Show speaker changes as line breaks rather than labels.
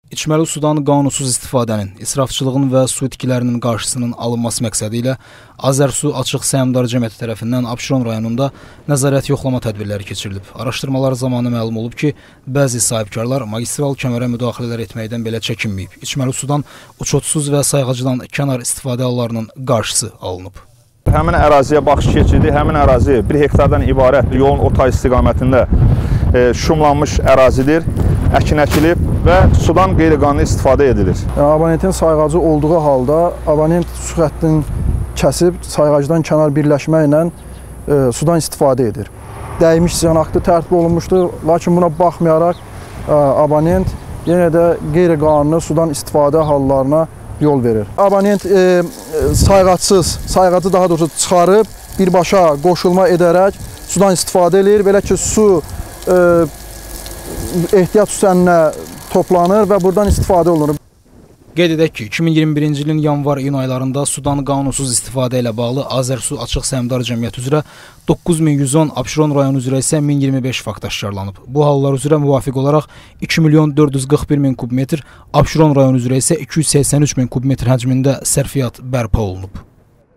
İçməli sudan qanunsuz istifadənin, israfçılığın və su itkilərinin qarşısının alınması məqsədi ilə Azərsu Açıq Səhmdar Cəmiyyəti tərəfindən Abşeron rayonunda nəzarət yoxlama tədbirləri keçirilib. Araşdırmalar zamanı məlum olub ki, bəzi sahibkarlar magistral kəmərə müdaxilələr etməkdən belə çəkinməyib. İçməli sudan uçotsuz və sayğacıdan kənar istifadə hallarının qarşısı alınıb.
Həmin əraziyə baxış keçirdi. Həmin ərazi 1 hektardan ibarət yolun orta istiqamətində şumlanmış ərazidir, əkin əkilib və sudan qeyri-qanuni istifadə edilir.
Abonentin sayğacı olduğu halda abonent su xəttini kəsib sayğacdan kənar birləşməklə sudan istifadə edir. Dəymiş ziyan aktı tərtib olunmuşdur, lakin buna baxmayaraq abonent yenə də qeyri-qanuni sudan istifadə hallarına yol verir. Abonent sayğacı daha doğrusu çıxarıb birbaşa qoşulma edərək sudan istifadə edir. Belə ki, su ehtiyat su səninə toplanır və buradan istifadə olunur.
Qeyd edək ki, 2021-ci ilin yanvar-iyun aylarında sudan qanunsuz istifadə ilə bağlı Azərsu Açıq Səhmdar Cəmiyyəti üzrə 9110, Abşeron rayonu üzrə isə 1025 fakt aşkarlanıb. Bu hallar üzrə müvafiq olaraq 2.441.000 kubmetr, Abşeron rayonu üzrə isə 283.000 kubmetr həcmində sərfiyyat bərpa olunub.